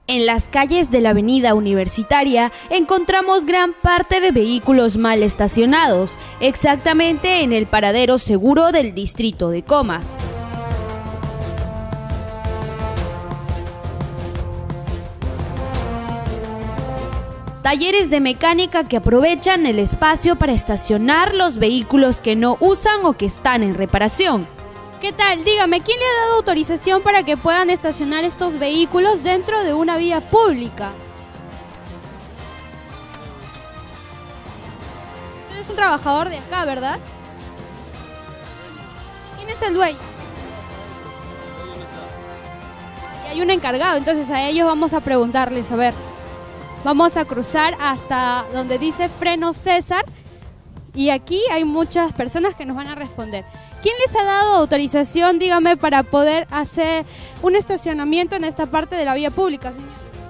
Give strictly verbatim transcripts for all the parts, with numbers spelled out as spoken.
En las calles de la avenida Universitaria encontramos gran parte de vehículos mal estacionados, exactamente en el paradero seguro del distrito de Comas. Talleres de mecánica que aprovechan el espacio para estacionar los vehículos que no usan o que están en reparación. ¿Qué tal? Dígame, ¿quién le ha dado autorización para que puedan estacionar estos vehículos dentro de una vía pública? Usted es un trabajador de acá, ¿verdad? ¿Quién es el dueño? Y hay un encargado, entonces a ellos vamos a preguntarles, a ver. Vamos a cruzar hasta donde dice Freno César y aquí hay muchas personas que nos van a responder. ¿Quién les ha dado autorización, dígame, para poder hacer un estacionamiento en esta parte de la vía pública, señor?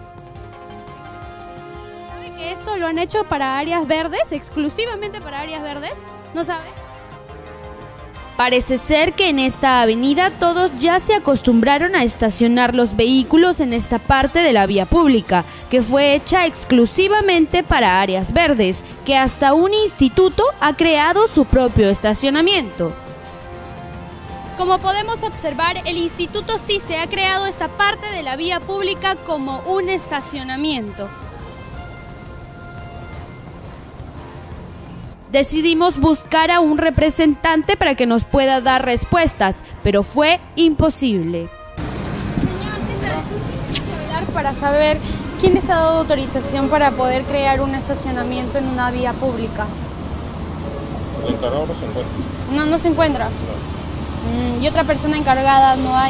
¿Sabe que esto lo han hecho para áreas verdes, exclusivamente para áreas verdes? ¿No sabe? Parece ser que en esta avenida todos ya se acostumbraron a estacionar los vehículos en esta parte de la vía pública, que fue hecha exclusivamente para áreas verdes, que hasta un instituto ha creado su propio estacionamiento. Como podemos observar, el instituto sí se ha creado esta parte de la vía pública como un estacionamiento. Decidimos buscar a un representante para que nos pueda dar respuestas, pero fue imposible. Señor, ¿qué tal? Quiero hablar para saber quién les ha dado autorización para poder crear un estacionamiento en una vía pública. El encargado no se encuentra. No, no se encuentra. No. Mm, ¿Y otra persona encargada no hay?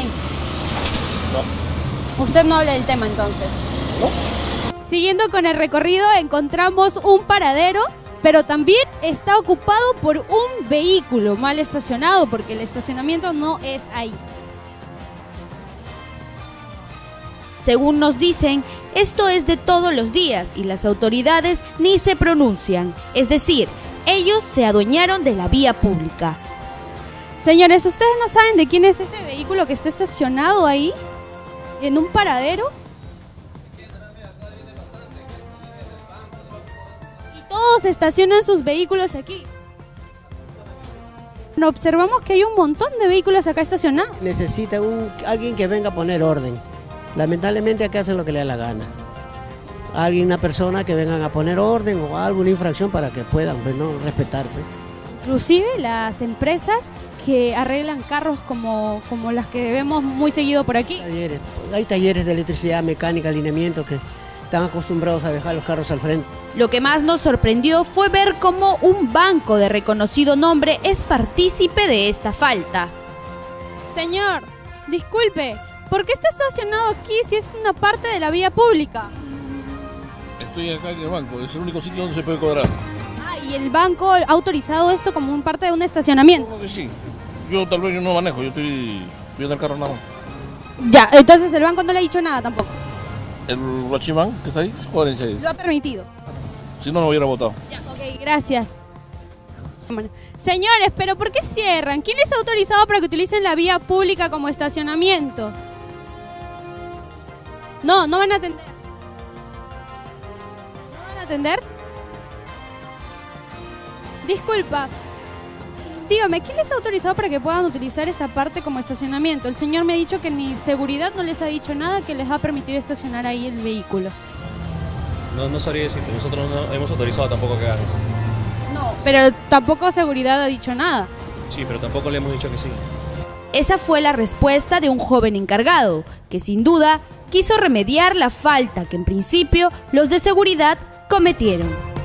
No. Usted no habla del tema entonces. No. Siguiendo con el recorrido, encontramos un paradero, pero también está ocupado por un vehículo mal estacionado, porque el estacionamiento no es ahí. Según nos dicen, esto es de todos los días y las autoridades ni se pronuncian, es decir, ellos se adueñaron de la vía pública. Señores, ¿ustedes no saben de quién es ese vehículo que está estacionado ahí, en un paradero? Todos estacionan sus vehículos aquí. Observamos que hay un montón de vehículos acá estacionados. Necesita un, alguien que venga a poner orden. Lamentablemente acá hacen lo que le da la gana. Alguien, una persona que vengan a poner orden o alguna infracción para que puedan pues, ¿no? respetar. Pues. Inclusive las empresas que arreglan carros como, como las que vemos muy seguido por aquí. Talleres, hay talleres de electricidad, mecánica, alineamiento que están acostumbrados a dejar los carros al frente. Lo que más nos sorprendió fue ver cómo un banco de reconocido nombre es partícipe de esta falta. Señor, disculpe, ¿por qué está estacionado aquí si es una parte de la vía pública? Estoy acá en el banco, es el único sitio donde se puede cobrar. Ah, ¿y el banco ha autorizado esto como un parte de un estacionamiento? Creo que sí. Yo tal vez yo no manejo, yo estoy viendo el carro nada más. Ya, entonces el banco no le ha dicho nada tampoco. El guachimán que está ahí, jódense ahí. Lo ha permitido. Si no, no hubiera votado. Ya, ok, gracias. Bueno, señores, ¿pero por qué cierran? ¿Quién les ha autorizado para que utilicen la vía pública como estacionamiento? No, no van a atender. ¿No van a atender? Disculpa. Dígame, ¿quién les ha autorizado para que puedan utilizar esta parte como estacionamiento? El señor me ha dicho que ni seguridad no les ha dicho nada que les ha permitido estacionar ahí el vehículo. No, no sabría decirte, nosotros no hemos autorizado tampoco que hagan eso. No, pero tampoco seguridad ha dicho nada. Sí, pero tampoco le hemos dicho que sí. Esa fue la respuesta de un joven encargado, que sin duda quiso remediar la falta que en principio los de seguridad cometieron.